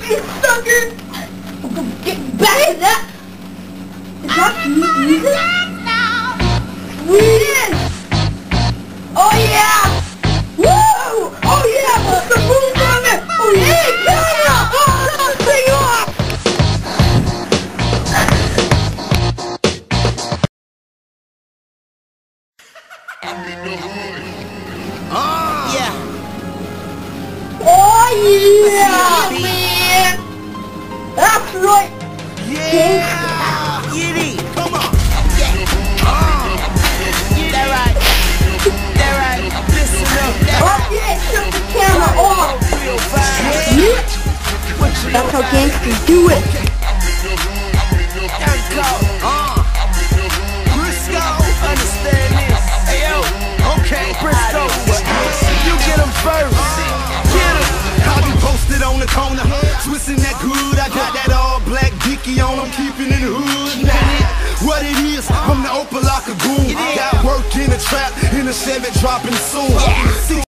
you sucker! Get back to that! Is that sweet music? Sweet! Oh yeah! Woo! Oh yeah! Put the moves on it! Oh yeah! Camera! Oh, sing off! Yeah. Oh yeah, man! That's right! Yeah. Giddy. Come on. Yeah. That right. That right. Listen up. Oh yeah, shut the camera off! Real vibe. Yeah. That's how gangsters do it! There we go. Briscoe, understand this. Hey yo. Okay, Briscoe. You get him first. Get him. I be posted on the corner, twisting that good. I got that all black dicky on, I'm keeping it hood. What it is, I'm the Opalaka goon. Got work in the trap, in the Chevy dropping soon.